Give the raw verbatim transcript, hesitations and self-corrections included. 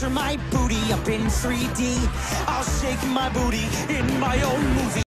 picture my booty up in three D. I'll shake my booty in my own movie.